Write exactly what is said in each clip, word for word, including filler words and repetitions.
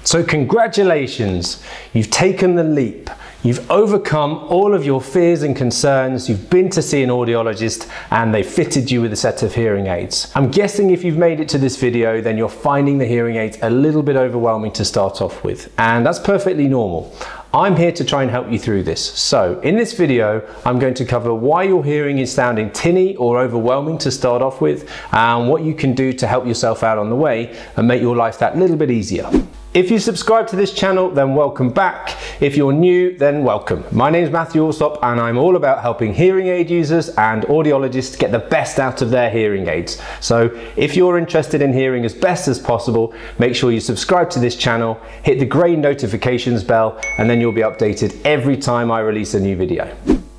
So congratulations, you've taken the leap. You've overcome all of your fears and concerns. You've been to see an audiologist and they fitted you with a set of hearing aids. I'm guessing if you've made it to this video, then you're finding the hearing aids a little bit overwhelming to start off with, and that's perfectly normal. I'm here to try and help you through this. So in this video, I'm going to cover why your hearing is sounding tinny or overwhelming to start off with, and what you can do to help yourself out on the way and make your life that little bit easier. If you subscribe to this channel, then welcome back. If you're new, then welcome. My name is Matthew Alsop and I'm all about helping hearing aid users and audiologists get the best out of their hearing aids. So if you're interested in hearing as best as possible, make sure you subscribe to this channel, hit the grey notifications bell, and then you'll be updated every time I release a new video.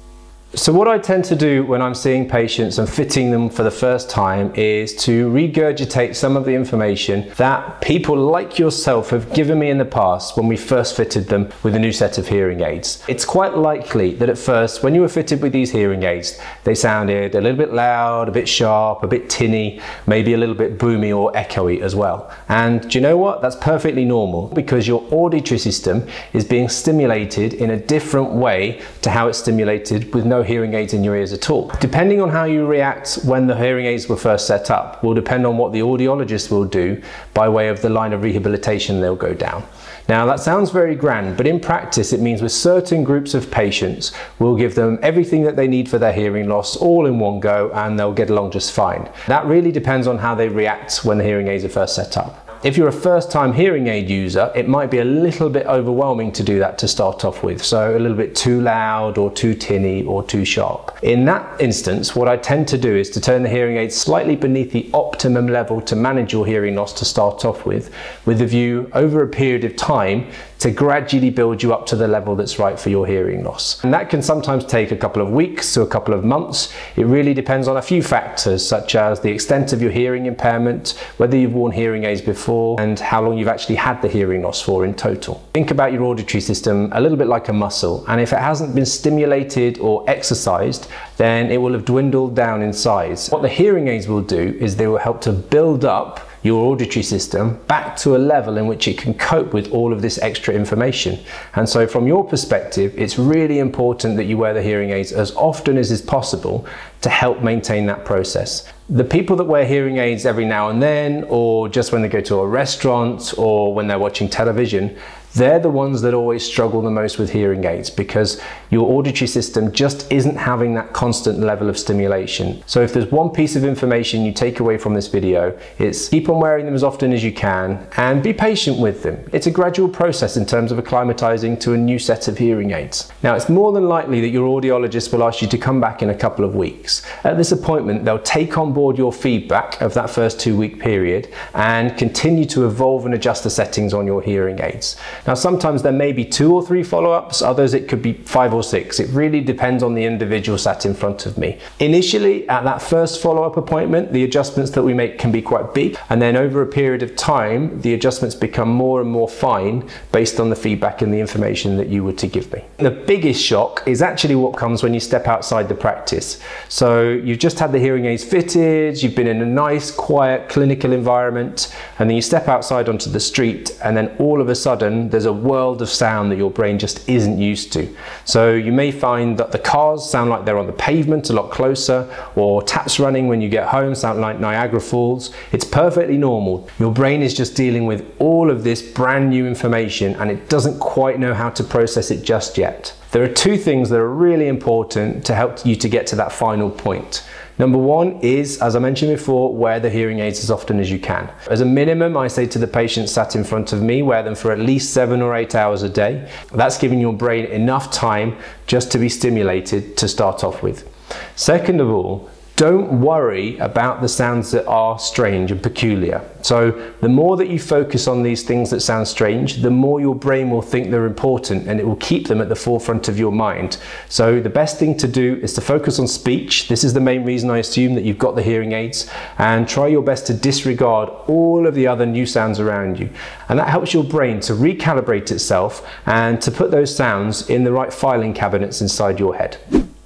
So what I tend to do when I'm seeing patients and fitting them for the first time is to regurgitate some of the information that people like yourself have given me in the past when we first fitted them with a new set of hearing aids. It's quite likely that at first, when you were fitted with these hearing aids, they sounded a little bit loud, a bit sharp, a bit tinny, maybe a little bit boomy or echoey as well. And do you know what? That's perfectly normal because your auditory system is being stimulated in a different way to how it's stimulated with no hearing aids in your ears at all. Depending on how you react when the hearing aids were first set up will depend on what the audiologist will do by way of the line of rehabilitation they'll go down. Now that sounds very grand, but in practice it means with certain groups of patients we'll give them everything that they need for their hearing loss all in one go and they'll get along just fine. That really depends on how they react when the hearing aids are first set up. If you're a first-time hearing aid user, it might be a little bit overwhelming to do that to start off with. So a little bit too loud or too tinny or too sharp. In that instance, what I tend to do is to turn the hearing aid slightly beneath the optimum level to manage your hearing loss to start off with, with the view over a period of time to gradually build you up to the level that's right for your hearing loss. And that can sometimes take a couple of weeks to a couple of months. It really depends on a few factors, such as the extent of your hearing impairment, whether you've worn hearing aids before, and how long you've actually had the hearing loss for in total. Think about your auditory system a little bit like a muscle, and if it hasn't been stimulated or exercised, then it will have dwindled down in size. What the hearing aids will do is they will help to build up your auditory system back to a level in which it can cope with all of this extra information. And so from your perspective, it's really important that you wear the hearing aids as often as is possible to help maintain that process. The people that wear hearing aids every now and then, or just when they go to a restaurant or when they're watching television, they're the ones that always struggle the most with hearing aids because your auditory system just isn't having that constant level of stimulation. So if there's one piece of information you take away from this video, it's keep on wearing them as often as you can and be patient with them. It's a gradual process in terms of acclimatizing to a new set of hearing aids. Now, it's more than likely that your audiologist will ask you to come back in a couple of weeks. At this appointment, they'll take on board your feedback of that first two week period and continue to evolve and adjust the settings on your hearing aids. Now, sometimes there may be two or three follow-ups, others it could be five or six. It really depends on the individual sat in front of me. Initially, at that first follow-up appointment, the adjustments that we make can be quite big, and then over a period of time, the adjustments become more and more fine based on the feedback and the information that you were to give me. The biggest shock is actually what comes when you step outside the practice. So you've just had the hearing aids fitted, you've been in a nice, quiet, clinical environment, and then you step outside onto the street, and then all of a sudden, there's a world of sound that your brain just isn't used to. So you may find that the cars sound like they're on the pavement a lot closer, or taps running when you get home sound like Niagara Falls. It's perfectly normal. Your brain is just dealing with all of this brand new information and it doesn't quite know how to process it just yet. There are two things that are really important to help you to get to that final point. Number one is, as I mentioned before, wear the hearing aids as often as you can. As a minimum, I say to the patient sat in front of me, wear them for at least seven or eight hours a day. That's giving your brain enough time just to be stimulated to start off with. Second of all, don't worry about the sounds that are strange and peculiar. So the more that you focus on these things that sound strange, the more your brain will think they're important and it will keep them at the forefront of your mind. So the best thing to do is to focus on speech. This is the main reason I assume that you've got the hearing aids, and try your best to disregard all of the other new sounds around you. And that helps your brain to recalibrate itself and to put those sounds in the right filing cabinets inside your head.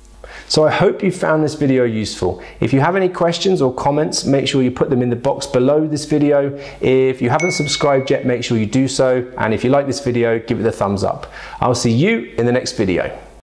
So I hope you found this video useful. If you have any questions or comments, make sure you put them in the box below this video. If you haven't subscribed yet, make sure you do so. And if you like this video, give it a thumbs up. I'll see you in the next video.